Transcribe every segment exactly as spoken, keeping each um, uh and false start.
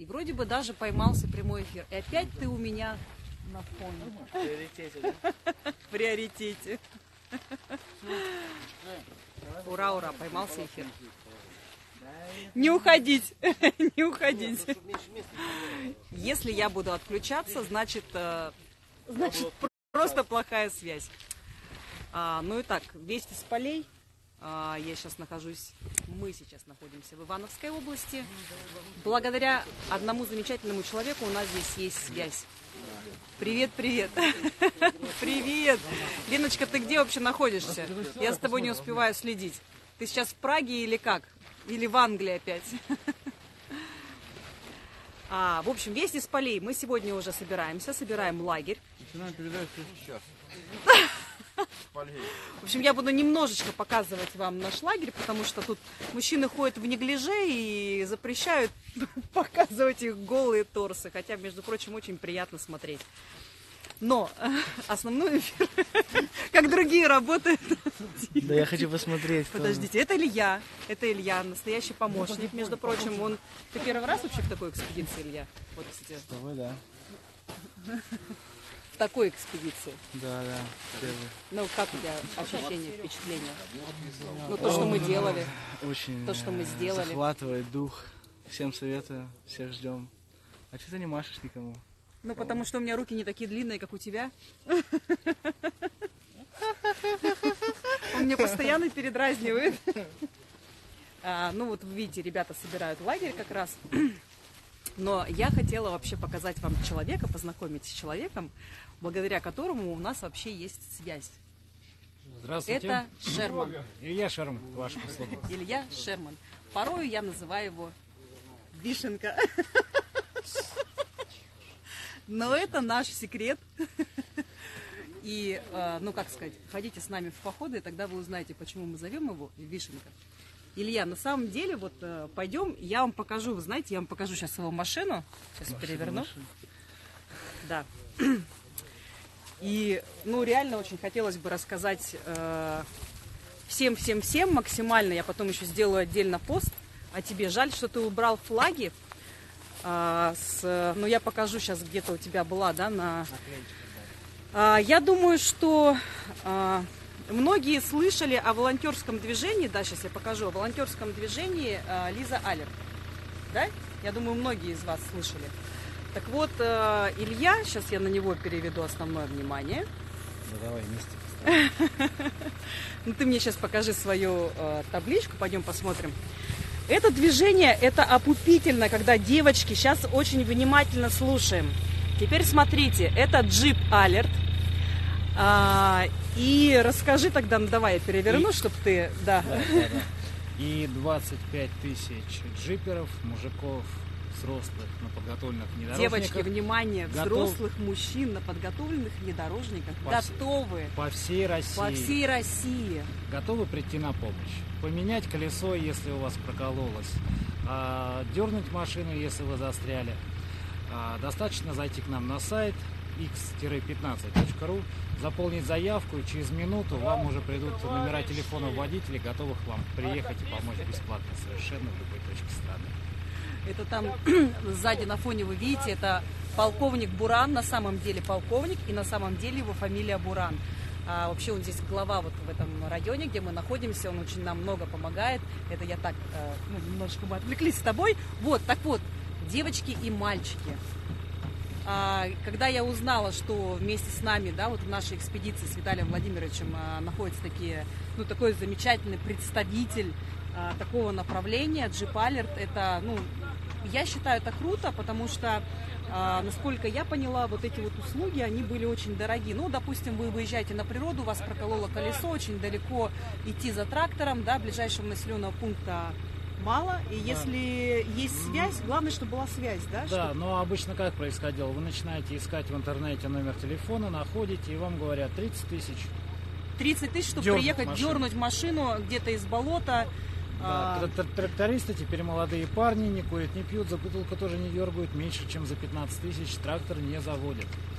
И вроде бы даже поймался прямой эфир. И опять ты у меня на фоне. В приоритете, да? В приоритете. Ура, ура, поймался эфир. Не уходить, не уходить. Если я буду отключаться, значит, значит просто плохая связь. А, ну и так, вести с полей. А, я сейчас нахожусь, мы сейчас находимся в Ивановской области. Благодаря одному замечательному человеку у нас здесь есть связь. Привет, привет. Привет. Леночка, ты где вообще находишься? Я с тобой не успеваю следить. Ты сейчас в Праге или как? Или в Англии опять? А, в общем, вести с полей. Мы сегодня уже собираемся, собираем лагерь. Начинаем передачу сейчас. В общем, я буду немножечко показывать вам наш лагерь, потому что тут мужчины ходят в неглиже и запрещают показывать их голые торсы. Хотя, между прочим, очень приятно смотреть. Но основной эфир, как другие работают. Да я хочу посмотреть. Подождите, это Илья. Это Илья, настоящий помощник. Между прочим, он... Ты первый раз вообще в такой экспедиции, Илья? Вот, кстати. С тобой, да. В такой экспедиции. Да, да. Первый. Ну, как у тебя ощущения, впечатления? Ну, то, что мы делали. Очень То, что мы сделали. захватывает дух. Всем советую, всех ждем. А что ты не машешь никому? Ну, потому что у меня руки не такие длинные, как у тебя. Он меня постоянно передразнивает. А, ну, вот вы видите, ребята собирают лагерь как раз. Но я хотела вообще показать вам человека, познакомить с человеком, благодаря которому у нас вообще есть связь. Здравствуйте. Это Шерман. Илья Шерман, ваше услуги. Илья Шерман. Порою я называю его Вишенка. Но это наш секрет. И, ну как сказать, ходите с нами в походы, и тогда вы узнаете, почему мы зовем его Вишенка. Илья, на самом деле, вот пойдем, я вам покажу, вы знаете, я вам покажу сейчас его машину. Сейчас машину, переверну. Машину. Да. И, ну, реально очень хотелось бы рассказать всем-всем-всем э, максимально. Я потом еще сделаю отдельно пост о тебе. Жаль, что ты убрал флаги. Э, с, ну, я покажу сейчас, где-то у тебя была, да, на... Э, я думаю, что... Э, Многие слышали о волонтерском движении, да, сейчас я покажу, о волонтерском движении э, Лиза Алерт, да? Я думаю, многие из вас слышали. Так вот, э, Илья, сейчас я на него переведу основное внимание. Да давай вместе поставим. Ну ты мне сейчас покажи свою э, табличку, пойдем посмотрим. Это движение, это опупительно, когда девочки, сейчас очень внимательно слушаем. Теперь смотрите, это джип Алерт. А, и расскажи тогда, ну давай я переверну, чтобы ты, да. Да, да, да. И двадцать пять тысяч джиперов, мужиков, взрослых на подготовленных внедорожниках. Девочки, внимание, готов... взрослых мужчин на подготовленных внедорожниках по готовы по всей России. По всей России. Готовы прийти на помощь. Поменять колесо, если у вас прокололось. А, дернуть машину, если вы застряли. А, достаточно зайти к нам на сайт икс пятнадцать точка ру, заполнить заявку, и через минуту вам уже придут номера телефонов водителей, готовых вам приехать и помочь бесплатно совершенно в любой точке страны. Это там сзади на фоне вы видите, это полковник Буран, на самом деле полковник, и на самом деле его фамилия Буран. А вообще он здесь глава вот в этом районе, где мы находимся, он очень нам много помогает. Это я так, ну, немножко мы отвлеклись с тобой. Вот, так вот, девочки и мальчики. А, когда я узнала, что вместе с нами, да, вот в нашей экспедиции с Виталием Владимировичем а, находится такие, ну, такой замечательный представитель а, такого направления, джип Алерт, это, ну, я считаю, это круто, потому что, а, насколько я поняла, вот эти вот услуги, они были очень дороги. Ну, допустим, вы выезжаете на природу, у вас прокололо колесо, очень далеко идти за трактором, да, ближайшего населенного пункта мало, и если есть связь, главное, чтобы была связь, да? Да, чтобы... но обычно как происходило? Вы начинаете искать в интернете номер телефона, находите, и вам говорят тридцать тысяч. тридцать тысяч, чтобы Дернуть приехать, машину. дернуть машину где-то из болота. Да, а... трактористы теперь молодые парни, не курят, не пьют, за бутылку тоже не дергают, меньше, чем за пятнадцать тысяч трактор не заводят.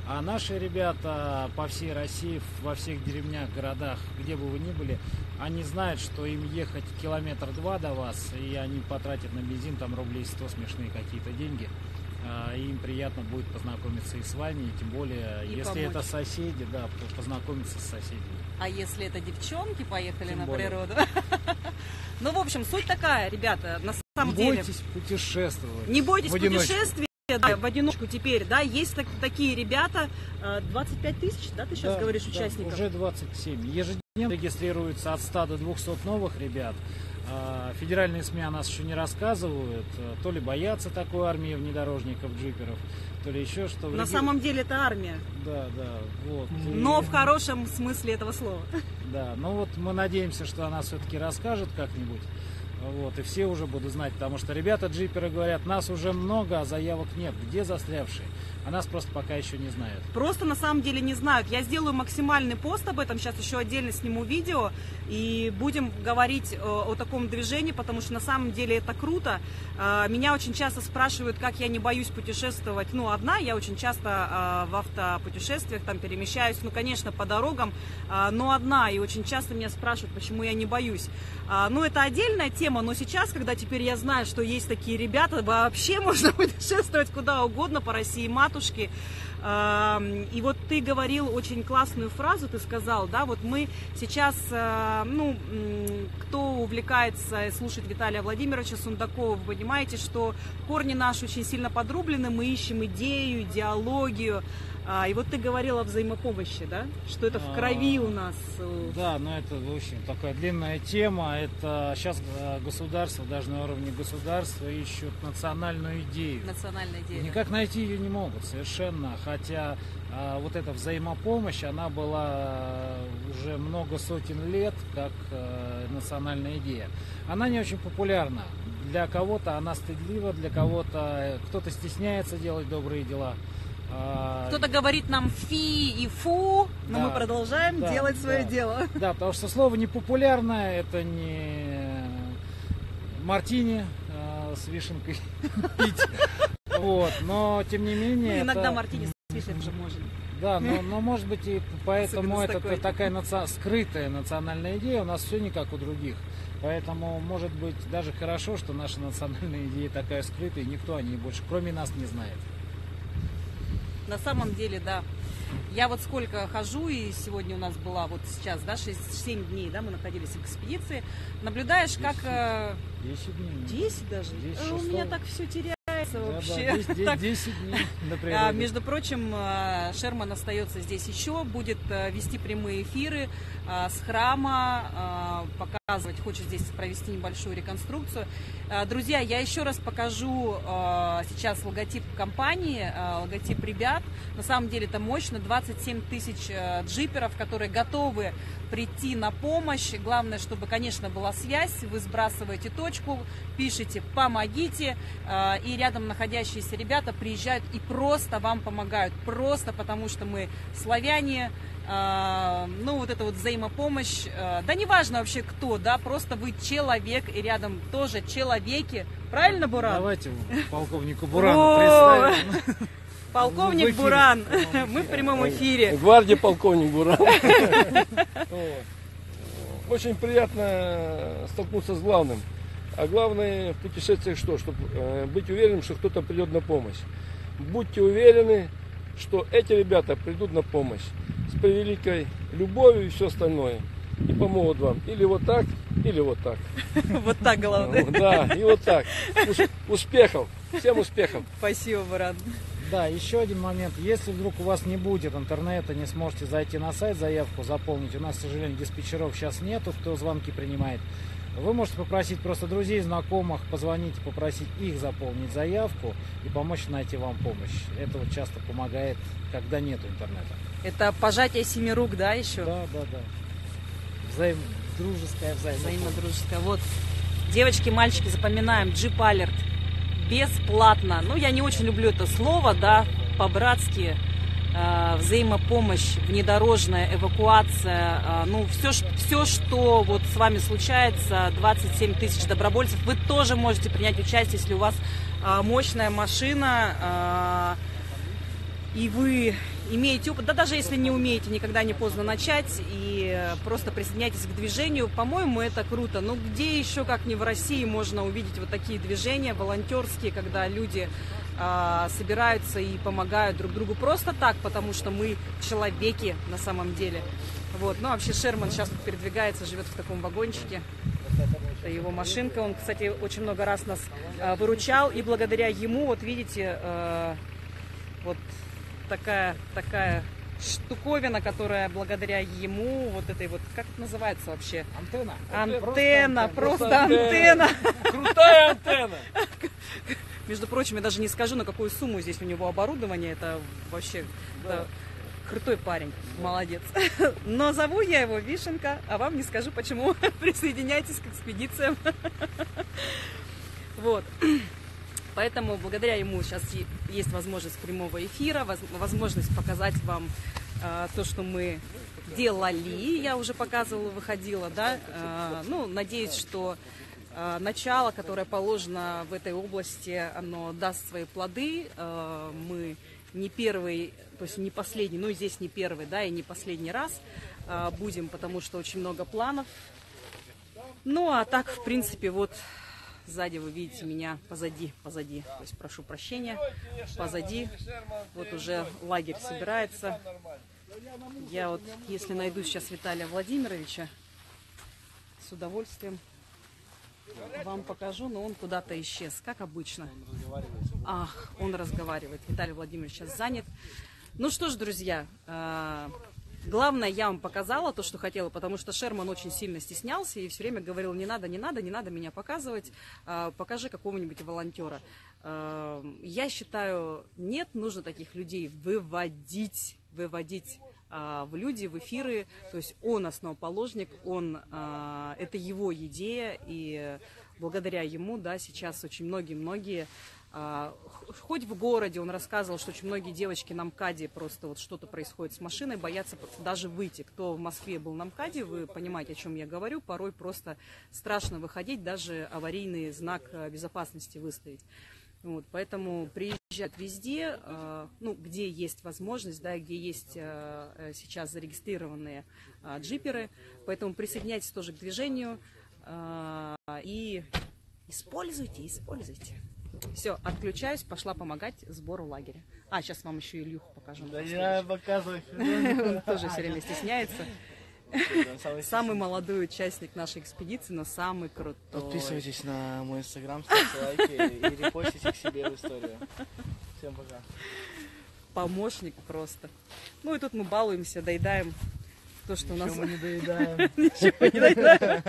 А наши ребята по всей России, во всех деревнях, городах, где бы вы ни были, они знают, что им ехать километр-два до вас, и они потратят на бензин там рублей сто, смешные какие-то деньги. И им приятно будет познакомиться и с вами, и тем более, и если помочь. Это соседи, да, познакомиться с соседями. А если это девчонки поехали тем на более. Природу? Ну, в общем, суть такая, ребята, на самом деле... Не бойтесь путешествовать. Не бойтесь путешествий. Да, в одиночку теперь, да, есть так, такие ребята, двадцать пять тысяч, да, ты сейчас да, говоришь, участников? Да, уже двадцать семь. Ежедневно регистрируется от ста до двухсот новых ребят. Федеральные СМИ о нас еще не рассказывают, то ли боятся такой армии внедорожников, джиперов, то ли еще что. На самом деле это армия. Да, да, вот. Но и... в хорошем смысле этого слова. Да, ну вот мы надеемся, что она все-таки расскажет как-нибудь. Вот, и все уже будут знать, потому что ребята-джиперы говорят, нас уже много, а заявок нет. Где застрявшие? А нас просто пока еще не знают. Просто на самом деле не знают. Я сделаю максимальный пост об этом, сейчас еще отдельно сниму видео, и будем говорить о, о таком движении, потому что на самом деле это круто. Меня очень часто спрашивают, как я не боюсь путешествовать. Ну, одна, я очень часто в автопутешествиях там перемещаюсь, ну, конечно, по дорогам, но одна, и очень часто меня спрашивают, почему я не боюсь. Ну, это отдельная тема, но сейчас, когда теперь я знаю, что есть такие ребята, вообще можно путешествовать куда угодно по России матушки. И вот ты говорил очень классную фразу, ты сказал, да, вот мы сейчас, ну, кто увлекается слушать Виталия Владимировича Сундакова, вы понимаете, что корни наши очень сильно подрублены, мы ищем идею, идеологию. И вот ты говорил о взаимопомощи, да, что это в крови у нас. Да, но это очень такая длинная тема. Это сейчас государство, даже на уровне государства, ищут национальную идею. Национальная идея. Никак найти ее не могут совершенно. Хотя а, вот эта взаимопомощь, она была уже много сотен лет как а, национальная идея. Она не очень популярна. Для кого-то она стыдлива, для кого-то кто-то стесняется делать добрые дела. Кто-то говорит нам фи и фу, но да, мы продолжаем да, делать свое да. дело. Да, потому что слово непопулярное, это не мартини а, с вишенкой пить. Вот, но тем не менее. Ну, иногда это... мартини с вишенкой же можно. Да, но, но может быть и поэтому это такой. такая наци... скрытая национальная идея, у нас все не как у других. Поэтому может быть даже хорошо, что наша национальная идея такая скрытая, и никто о ней больше, кроме нас, не знает. На самом деле, да. Я вот сколько хожу, и сегодня у нас была вот сейчас, да, шесть-семь дней, да, мы находились в экспедиции. Наблюдаешь, как... десять дней. десять даже? десять, у меня так все теряется да, вообще. Да, так... десять дней на природе. А, между прочим, Шерман остается здесь еще, будет вести прямые эфиры с храма, показывать, хочет здесь провести небольшую реконструкцию. Друзья, я еще раз покажу сейчас логотип компании, логотип ребят. На самом деле это мощно, двадцать семь тысяч джиперов, которые готовы прийти на помощь. Главное, чтобы, конечно, была связь. Вы сбрасываете точку, пишите «помогите», и рядом находящиеся ребята приезжают и просто вам помогают. Просто потому, что мы славяне. Ну, вот эта вот взаимопомощь, да неважно вообще кто, да, просто вы человек, и рядом тоже человеки. Правильно, Буран? Давайте полковнику Бурану представим. Полковник Буран, мы в прямом эфире. Гвардия полковник Буран. Очень приятно столкнуться с главным. А главное в путешествиях что? Чтобы быть уверенным, что кто-то придет на помощь. Будьте уверены, что эти ребята придут на помощь с превеликой любовью и все остальное. И помогут вам. Или вот так, или вот так. Вот так главное. Да, и вот так. Успехов. Всем успехов. Спасибо, Буран. Да, еще один момент. Если вдруг у вас не будет интернета, не сможете зайти на сайт, заявку заполнить, у нас, к сожалению, диспетчеров сейчас нету, кто звонки принимает, вы можете попросить просто друзей, знакомых, позвонить, попросить их заполнить заявку и помочь найти вам помощь. Это вот часто помогает, когда нет интернета. Это пожатие семи рук, да, еще? Да, да, да. Взаим... Дружеская взаимопомощь. Взаимодружеская. Вот, девочки, мальчики, запоминаем, Jeep Alert. Бесплатно. Ну, я не очень люблю это слово, да, по-братски. Э, взаимопомощь, внедорожная эвакуация. Э, ну, все, все, что вот с вами случается, двадцать семь тысяч добровольцев, вы тоже можете принять участие, если у вас э, мощная машина, э, и вы имеете опыт, да даже если не умеете, никогда не поздно начать и просто присоединяйтесь к движению. По-моему, это круто. Ну, где еще, как не в России, можно увидеть вот такие движения волонтерские, когда люди а, собираются и помогают друг другу просто так, потому что мы человеки на самом деле. Вот. Ну, вообще Шерман сейчас тут передвигается, живет в таком вагончике. Это его машинка. Он, кстати, очень много раз нас а, выручал. И благодаря ему, вот видите, а, вот такая, такая штуковина, которая благодаря ему, вот этой вот, как это называется вообще? Антенна. Антенна, просто, Просто антенна. Крутая антенна! Между прочим, я даже не скажу, на какую сумму здесь у него оборудование. Это вообще это крутой парень, молодец. Но зову я его Вишенка, а вам не скажу почему. Присоединяйтесь к экспедициям. Вот. Поэтому благодаря ему сейчас есть возможность прямого эфира, возможность показать вам э, то, что мы делали. Я уже показывала, выходила, да. Э, ну, надеюсь, что э, начало, которое положено в этой области, оно даст свои плоды. Э, мы не первый, то есть не последний, ну здесь не первый, да, и не последний раз э, будем, потому что очень много планов. Ну, а так, в принципе, вот... Сзади вы видите меня, позади, позади, то есть прошу прощения, позади, вот уже лагерь собирается. Я вот, если найду сейчас Виталия Владимировича, с удовольствием вам покажу, но он куда-то исчез, как обычно. Ах, он разговаривает, Виталий Владимирович сейчас занят. Ну что ж, друзья, главное, я вам показала то, что хотела, потому что Шерман очень сильно стеснялся и все время говорил, не надо, не надо, не надо меня показывать, покажи какого-нибудь волонтера. Я считаю, нет, нужно таких людей выводить, выводить в люди, в эфиры. То есть он основоположник, он, это его идея, и благодаря ему, да, сейчас очень многие-многие... Хоть в городе он рассказывал, что очень многие девочки на МКАДе просто вот что-то происходит с машиной, боятся даже выйти. Кто в Москве был на МКАДе, вы понимаете, о чем я говорю. Порой просто страшно выходить, даже аварийный знак безопасности выставить. Вот, поэтому приезжают везде, ну, где есть возможность, да, где есть сейчас зарегистрированные джиперы. Поэтому присоединяйтесь тоже к движению и используйте, используйте. Все, отключаюсь, пошла помогать сбору лагеря. А, сейчас вам еще Илюху покажу. Да я показываю. Он тоже все время стесняется. Самый молодой участник нашей экспедиции, но самый крутой. Подписывайтесь на мой инстаграм, ставьте лайки и репостите к себе в историю. Всем пока. Помощник просто. Ну и тут мы балуемся, доедаем то, что у нас... Ничего мы не доедаем. Ничего не доедаем.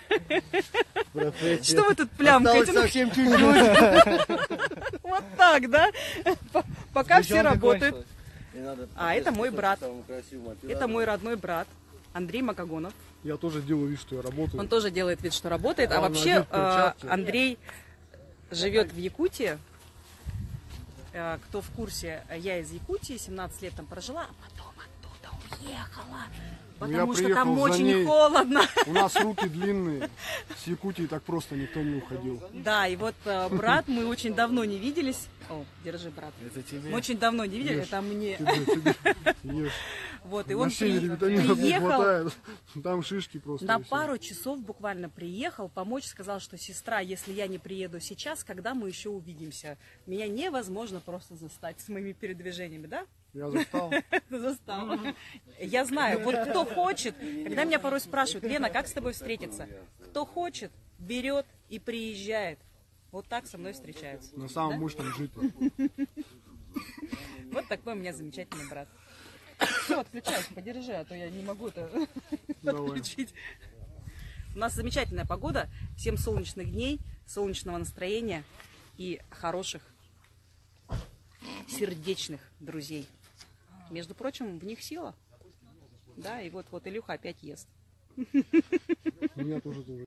Что вы тут плямкаете? Совсем чуть-чуть. Вот так, да? Пока все работают. Надо А, это мой брат. самому красивому. Это мой родной брат, Андрей Макогонов. Я тоже делаю вид, что я работаю. Он тоже делает вид, что работает. А Он вообще одет в э, перчатки. Андрей живет в Якутии. Э, Кто в курсе, я из Якутии, семнадцать лет там прожила, а потом оттуда уехала. Ну, я Потому что там приехал за очень ней. холодно. У нас руки длинные. С Якутии так просто никто не уходил. Да, и вот э, брат, мы очень давно не виделись. О, держи, брат. Это тебе. Мы очень давно не видели, Ешь. это мне. Тебе, тебе, ешь. Вот, и На он севере при- витаминов не приехал. хватает. Там шишки просто. На и всё. пару часов буквально приехал помочь, сказал, что сестра, если я не приеду сейчас, когда мы еще увидимся? Меня невозможно просто застать с моими передвижениями, да? Я застал. Застала. Я знаю, вот кто хочет, когда меня порой спрашивают, Лена, как с тобой встретиться? Кто хочет, берет и приезжает. Вот так со мной встречаются. На самом Да? мощном джипе. Вот такой у меня замечательный брат. Все, отключаюсь, подержи, а то я не могу это Давай. отключить. У нас замечательная погода. Всем солнечных дней, солнечного настроения и хороших, сердечных друзей. Между прочим, в них сила. Да, и вот, вот Илюха опять ест. У меня тоже тоже.